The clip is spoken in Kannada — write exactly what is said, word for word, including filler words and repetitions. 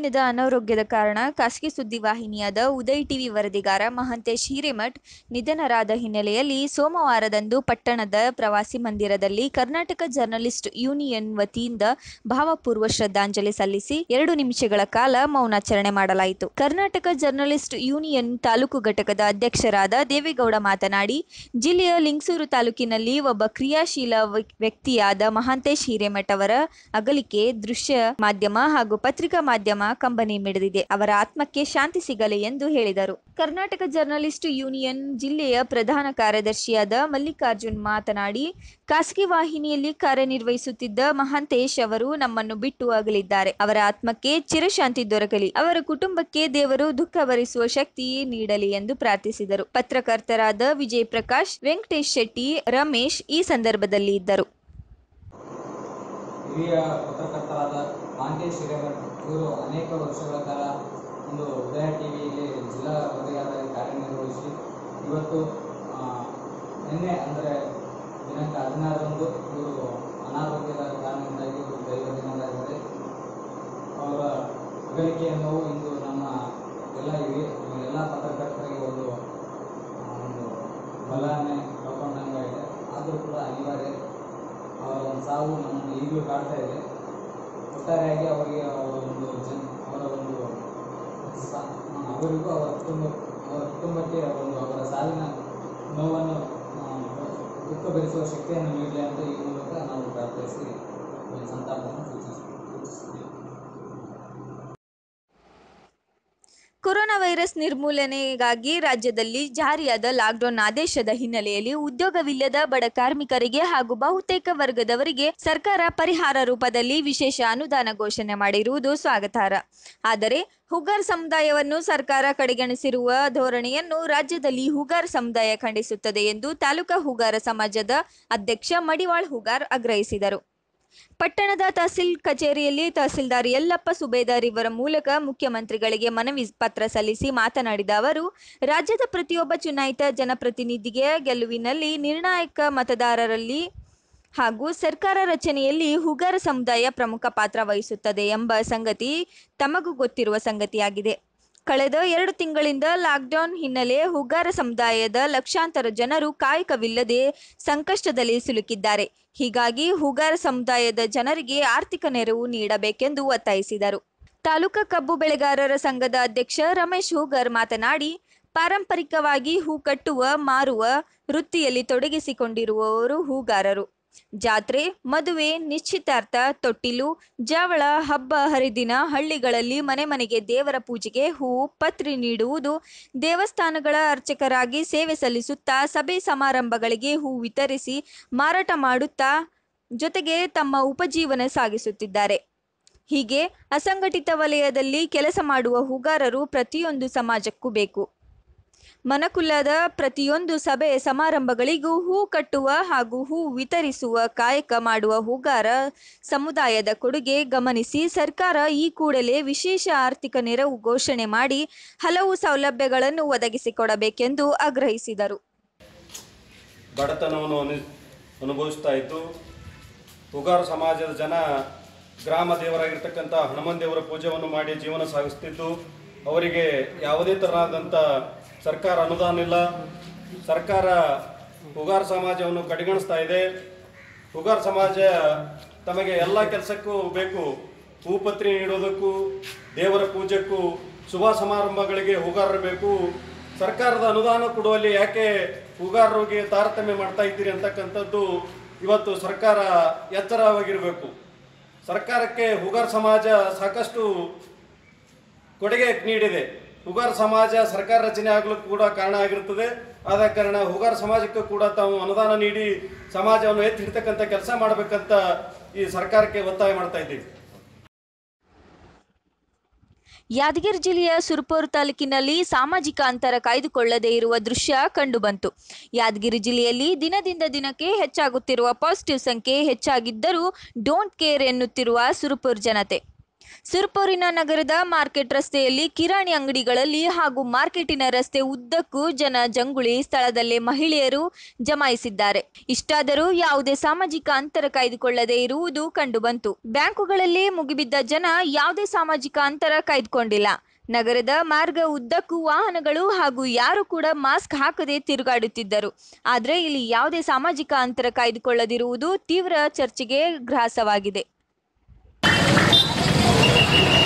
ದಿನದ ಅನಾರೋಗ್ಯದ ಕಾರಣ ಖಾಸಗಿ ಸುದ್ದಿವಾಹಿನಿಯಾದ ಉದಯ್ ಟಿವಿ ವರದಿಗಾರ ಮಹಾಂತೇಶ್ ಹಿರೇಮಠ್ ನಿಧನರಾದ ಹಿನ್ನೆಲೆಯಲ್ಲಿ ಸೋಮವಾರದಂದು ಪಟ್ಟಣದ ಪ್ರವಾಸಿ ಮಂದಿರದಲ್ಲಿ ಕರ್ನಾಟಕ ಜರ್ನಲಿಸ್ಟ್ ಯೂನಿಯನ್ ವತಿಯಿಂದ ಭಾವಪೂರ್ವ ಶ್ರದ್ಧಾಂಜಲಿ ಸಲ್ಲಿಸಿ ಎರಡು ನಿಮಿಷಗಳ ಕಾಲ ಮೌನಾಚರಣೆ ಮಾಡಲಾಯಿತು. ಕರ್ನಾಟಕ ಜರ್ನಲಿಸ್ಟ್ ಯೂನಿಯನ್ ತಾಲೂಕು ಘಟಕದ ಅಧ್ಯಕ್ಷರಾದ ದೇವೇಗೌಡ ಮಾತನಾಡಿ, ಜಿಲ್ಲೆಯ ಲಿಂಗಸೂರು ತಾಲೂಕಿನಲ್ಲಿ ಒಬ್ಬ ಕ್ರಿಯಾಶೀಲ ವ್ಯಕ್ತಿಯಾದ ಮಹಾಂತೇಶ್ ಹಿರೇಮಠ್ ಅವರ ಅಗಲಿಕೆ ದೃಶ್ಯ ಮಾಧ್ಯಮ ಹಾಗೂ ಪತ್ರಿಕಾ ಮಾಧ್ಯಮ ಕಂಬನಿ ಮಿಡಿದಿದೆ. ಅವರ ಆತ್ಮಕ್ಕೆ ಶಾಂತಿ ಸಿಗಲಿ ಎಂದು ಹೇಳಿದರು. ಕರ್ನಾಟಕ ಜರ್ನಲಿಸ್ಟ್ ಯೂನಿಯನ್ ಜಿಲ್ಲೆಯ ಪ್ರಧಾನ ಕಾರ್ಯದರ್ಶಿಯಾದ ಮಲ್ಲಿಕಾರ್ಜುನ್ ಮಾತನಾಡಿ, ಖಾಸಗಿ ವಾಹಿನಿಯಲ್ಲಿ ಕಾರ್ಯನಿರ್ವಹಿಸುತ್ತಿದ್ದ ಮಹಾಂತೇಶ್ ಅವರು ನಮ್ಮನ್ನು ಬಿಟ್ಟು ಅಗಲಿದ್ದಾರೆ. ಅವರ ಆತ್ಮಕ್ಕೆ ಚಿರಶಾಂತಿ ದೊರಕಲಿ, ಅವರ ಕುಟುಂಬಕ್ಕೆ ದೇವರು ದುಃಖ ಭರಿಸುವ ಶಕ್ತಿ ನೀಡಲಿ ಎಂದು ಪ್ರಾರ್ಥಿಸಿದರು. ಪತ್ರಕರ್ತರಾದ ವಿಜಯ್ ಪ್ರಕಾಶ್, ವೆಂಕಟೇಶ್ ಶೆಟ್ಟಿ, ರಮೇಶ್ ಈ ಸಂದರ್ಭದಲ್ಲಿ ಇದ್ದರು. ಹಿರಿಯ ಪತ್ರಕರ್ತರಾದ ಮಹಾಂತೇಶ್ ಹಿರೇಮಠ್ ಇವರು ಅನೇಕ ವರ್ಷಗಳ ಕಾಲ ಒಂದು ಉದಯ ಟಿವಿಯಲ್ಲಿ ಜಿಲ್ಲಾ ವರದಿಗಾರರಾಗಿ ಕಾರ್ಯನಿರ್ವಹಿಸಿ ಇವತ್ತು ನಿನ್ನೆ ಅಂದರೆ ದಿನಾಂಕ ಹದಿನಾರರಂದು ಇವರು ಅನಾರೋಗ್ಯದ ಕಾರಣದಿಂದಾಗಿ ಇವರು ದೈವದಿನರಾಗಿದ್ದಾರೆ. ಅವರ ಅಗಲಿಕೆಯ ನೋವು ಇಂದು ನಮ್ಮ ಎಲ್ಲ ಹಿರಿಯ ಎಲ್ಲ ಪತ್ರಕರ್ತರಿಗೆ ಒಂದು ಒಂದು ಬಲನೆ ಕಳ್ಕೊಂಡಂಗಾಗಿದೆ. ಆದರೂ ಕೂಡ ಅನಿವಾರ್ಯ ಅವರ ಒಂದು ಸಾವು ನಮ್ಮನ್ನು ಈಗಲೂ ಕಾಡ್ತಾ ಇದೆ. ಒಟ್ಟಾರೆಯಾಗಿ ಅವರಿಗೆ ಅವರ ಒಂದು ಜನ್ ಅವರ ಒಂದು ಅವರಿಗೂ ಅವರ ಕುಟುಂಬ ಅವರ ಕುಟುಂಬಕ್ಕೆ ಒಂದು ಅವರ ಸಾವಿನ ನೋವನ್ನು ದುಃಖ ಭರಿಸುವ ಶಕ್ತಿಯನ್ನು ನೀಡಲಿ ಅಂತ ಈ ಮೂಲಕ ನಾವು ಪ್ರಾರ್ಥಿಸಿ ಸಂತಾಪವನ್ನು ಸೂಚಿಸುತ್ತೇವೆ. ಕೊರೋನಾ ವೈರಸ್ ನಿರ್ಮೂಲನೆಗಾಗಿ ರಾಜ್ಯದಲ್ಲಿ ಜಾರಿಯಾದ ಲಾಕ್ಡೌನ್ ಆದೇಶದ ಹಿನ್ನೆಲೆಯಲ್ಲಿ ಉದ್ಯೋಗವಿಲ್ಲದ ಬಡ ಕಾರ್ಮಿಕರಿಗೆ ಹಾಗೂ ಬಹುತೇಕ ವರ್ಗದವರಿಗೆ ಸರ್ಕಾರ ಪರಿಹಾರ ರೂಪದಲ್ಲಿ ವಿಶೇಷ ಅನುದಾನ ಘೋಷಣೆ ಮಾಡಿರುವುದು ಸ್ವಾಗತಾರ್ಹ. ಆದರೆ ಹುಗಾರ್ ಸಮುದಾಯವನ್ನು ಸರ್ಕಾರ ಕಡೆಗಣಿಸಿರುವ ಧೋರಣೆಯನ್ನು ರಾಜ್ಯದಲ್ಲಿ ಹುಗಾರ್ ಸಮುದಾಯ ಖಂಡಿಸುತ್ತದೆ ಎಂದು ತಾಲೂಕಾ ಹುಗಾರ ಸಮಾಜದ ಅಧ್ಯಕ್ಷ ಮಡಿವಾಳ್ ಹುಗಾರ್ ಆಗ್ರಹಿಸಿದರು. ಪಟ್ಟಣದ ತಹಸೀಲ್ ಕಚೇರಿಯಲ್ಲಿ ತಹಸೀಲ್ದಾರ್ ಯಲ್ಲಪ್ಪ ಸುಬೇದಾರ್ ಇವರ ಮೂಲಕ ಮುಖ್ಯಮಂತ್ರಿಗಳಿಗೆ ಮನವಿ ಪತ್ರ ಸಲ್ಲಿಸಿ ಮಾತನಾಡಿದ ಅವರು, ರಾಜ್ಯದ ಪ್ರತಿಯೊಬ್ಬ ಚುನಾಯಿತ ಜನಪ್ರತಿನಿಧಿಗೆ ಗೆಲುವಿನಲ್ಲಿ ನಿರ್ಣಾಯಕ ಮತದಾರರಲ್ಲಿ ಹಾಗೂ ಸರ್ಕಾರ ರಚನೆಯಲ್ಲಿ ಹುಗಾರ ಸಮುದಾಯ ಪ್ರಮುಖ ಪಾತ್ರ ವಹಿಸುತ್ತದೆ ಎಂಬ ಸಂಗತಿ ತಮಗೂ ಗೊತ್ತಿರುವ ಸಂಗತಿಯಾಗಿದೆ. ಕಳೆದ ಎರಡು ತಿಂಗಳಿಂದ ಲಾಕ್ಡೌನ್ ಹಿನ್ನೆಲೆ ಹುಗಾರ ಸಮುದಾಯದ ಲಕ್ಷಾಂತರ ಜನರು ಕಾಯಕವಿಲ್ಲದೆ ಸಂಕಷ್ಟದಲ್ಲಿ ಸಿಲುಕಿದ್ದಾರೆ. ಹೀಗಾಗಿ ಹುಗಾರ ಸಮುದಾಯದ ಜನರಿಗೆ ಆರ್ಥಿಕ ನೆರವು ನೀಡಬೇಕೆಂದು ಒತ್ತಾಯಿಸಿದರು. ತಾಲೂಕಾ ಕಬ್ಬು ಬೆಳೆಗಾರರ ಸಂಘದ ಅಧ್ಯಕ್ಷ ರಮೇಶ್ ಹುಗಾರ್ ಮಾತನಾಡಿ, ಪಾರಂಪರಿಕವಾಗಿ ಹೂ ಕಟ್ಟುವ, ಮಾರುವ ವೃತ್ತಿಯಲ್ಲಿ ತೊಡಗಿಸಿಕೊಂಡಿರುವವರು ಹೂಗಾರರು. ಜಾತ್ರೆ, ಮದುವೆ, ನಿಶ್ಚಿತಾರ್ಥ, ತೊಟ್ಟಿಲು, ಜಾವಳ, ಹಬ್ಬ ಹರಿದಿನ ಹಳ್ಳಿಗಳಲ್ಲಿ ಮನೆ ಮನೆಗೆ ದೇವರ ಪೂಜೆಗೆ ಹೂ, ಪತ್ರಿ ನೀಡುವುದು, ದೇವಸ್ಥಾನಗಳ ಅರ್ಚಕರಾಗಿ ಸೇವೆ ಸಲ್ಲಿಸುತ್ತಾ ಸಭೆ ಸಮಾರಂಭಗಳಿಗೆ ಹೂ ವಿತರಿಸಿ ಮಾರಾಟ ಮಾಡುತ್ತಾ ಜೊತೆಗೆ ತಮ್ಮ ಉಪಜೀವನ ಸಾಗಿಸುತ್ತಿದ್ದಾರೆ. ಹೀಗೆ ಅಸಂಘಟಿತ ವಲಯದಲ್ಲಿ ಕೆಲಸ ಮಾಡುವ ಹೂಗಾರರು ಪ್ರತಿಯೊಂದು ಸಮಾಜಕ್ಕೂ ಬೇಕು. ಮನಕುಲ್ಲದ ಪ್ರತಿಯೊಂದು ಸಭೆ ಸಮಾರಂಭಗಳಿಗೂ ಹೂ ಕಟ್ಟುವ ಹಾಗೂ ಹೂ ವಿತರಿಸುವ ಕಾಯಕ ಮಾಡುವ ಹೂಗಾರ ಸಮುದಾಯದ ಕೊಡುಗೆ ಗಮನಿಸಿ ಸರ್ಕಾರ ಈ ಕೂಡಲೇ ವಿಶೇಷ ಆರ್ಥಿಕ ನೆರವು ಘೋಷಣೆ ಮಾಡಿ ಹಲವು ಸೌಲಭ್ಯಗಳನ್ನು ಒದಗಿಸಿಕೊಡಬೇಕೆಂದು ಆಗ್ರಹಿಸಿದರು. ಬಡತನವನ್ನು ಅನುಭವಿಸ್ತಾ ಇದ್ದು ಹೂಗಾರ ಸಮಾಜದ ಜನ ಗ್ರಾಮ ದೇವರಾಗಿರ್ತಕ್ಕಂಥ ಹನುಮನ್ ದೇವರ ಪೂಜೆಯನ್ನು ಮಾಡಿ ಜೀವನ ಸಾಗಿಸ್ತಿದ್ದು ಅವರಿಗೆ ಯಾವುದೇ ತರಹದಂಥ ಸರ್ಕಾರ ಅನುದಾನ ಇಲ್ಲ. ಸರ್ಕಾರ ಹುಗಾರ ಸಮಾಜವನ್ನು ಕಡೆಗಣಿಸ್ತಾ ಇದೆ. ಹುಗಾರ ಸಮಾಜ ತಮಗೆ ಎಲ್ಲ ಕೆಲಸಕ್ಕೂ ಬೇಕು. ಹೂಪತ್ರಿ ನೀಡೋದಕ್ಕೂ, ದೇವರ ಪೂಜೆಕ್ಕೂ, ಶುಭ ಸಮಾರಂಭಗಳಿಗೆ ಹೂಗಾರರು ಬೇಕು. ಸರ್ಕಾರದ ಅನುದಾನ ಕೊಡುವಲ್ಲಿ ಯಾಕೆ ಹೂಗಾರರಿಗೆ ತಾರತಮ್ಯ ಮಾಡ್ತಾ ಇದ್ದೀರಿ ಅಂತಕ್ಕಂಥದ್ದು ಇವತ್ತು ಸರ್ಕಾರ ಎಚ್ಚರವಾಗಿರಬೇಕು. ಸರ್ಕಾರಕ್ಕೆ ಹುಗಾರ ಸಮಾಜ ಸಾಕಷ್ಟು ಕೊಡುಗೆ ನೀಡಿದೆ. ಹುಗಾರ ಸಮಾಜ ಸರ್ಕಾರ ರಚನೆ ಆಗಲು ಕೂಡ ಕಾರಣ ಆಗಿರುತ್ತದೆ. ಆದ ಕಾರಣ ಹುಗಾರ ಸಮಾಜಕ್ಕೂ ಕೂಡ ತಾವು ಅನುದಾನ ನೀಡಿ ಸಮಾಜವನ್ನು ಎತ್ತಿ ಹಿಡ್ತಕ್ಕಂಥ ಕೆಲಸ ಮಾಡಬೇಕಂತ ಈ ಸರ್ಕಾರಕ್ಕೆ ಒತ್ತಾಯ ಮಾಡ್ತಾ ಇದ್ದೀವಿ. ಯಾದಗಿರಿ ಜಿಲ್ಲೆಯ ಸುರಪುರ ತಾಲೂಕಿನಲ್ಲಿ ಸಾಮಾಜಿಕ ಅಂತರ ಕಾಯ್ದುಕೊಳ್ಳದೇ ಇರುವ ದೃಶ್ಯ ಕಂಡುಬಂತು. ಯಾದಗಿರಿ ಜಿಲ್ಲೆಯಲ್ಲಿ ದಿನದಿಂದ ದಿನಕ್ಕೆ ಹೆಚ್ಚಾಗುತ್ತಿರುವ ಪಾಸಿಟಿವ್ ಸಂಖ್ಯೆ ಹೆಚ್ಚಾಗಿದ್ದರೂ ಡೋಂಟ್ ಕೇರ್ ಎನ್ನುತ್ತಿರುವ ಸುರಪುರ ಜನತೆ. ಸುರಪುರಿನ ನಗರದ ಮಾರ್ಕೆಟ್ ರಸ್ತೆಯಲ್ಲಿ ಕಿರಾಣಿ ಅಂಗಡಿಗಳಲ್ಲಿ ಹಾಗೂ ಮಾರ್ಕೆಟಿನ ರಸ್ತೆ ಉದ್ದಕ್ಕೂ ಜನ ಜಂಗುಳಿ ಸ್ಥಳದಲ್ಲೇ ಮಹಿಳೆಯರು ಜಮಾಯಿಸಿದ್ದಾರೆ. ಇಷ್ಟಾದರೂ ಯಾವುದೇ ಸಾಮಾಜಿಕ ಅಂತರ ಕಾಯ್ದುಕೊಳ್ಳದೇ ಇರುವುದು ಕಂಡುಬಂತು. ಬ್ಯಾಂಕುಗಳಲ್ಲಿ ಮುಗಿಬಿದ್ದ ಜನ ಯಾವುದೇ ಸಾಮಾಜಿಕ ಅಂತರ ಕಾಯ್ದುಕೊಂಡಿಲ್ಲ. ನಗರದ ಮಾರ್ಗ ಉದ್ದಕ್ಕೂ ವಾಹನಗಳು ಹಾಗೂ ಯಾರು ಕೂಡ ಮಾಸ್ಕ್ ಹಾಕದೆ ತಿರುಗಾಡುತ್ತಿದ್ದರು. ಆದರೆ ಇಲ್ಲಿ ಯಾವುದೇ ಸಾಮಾಜಿಕ ಅಂತರ ಕಾಯ್ದುಕೊಳ್ಳದಿರುವುದು ತೀವ್ರ ಚರ್ಚೆಗೆ ಗ್ರಾಸವಾಗಿದೆ.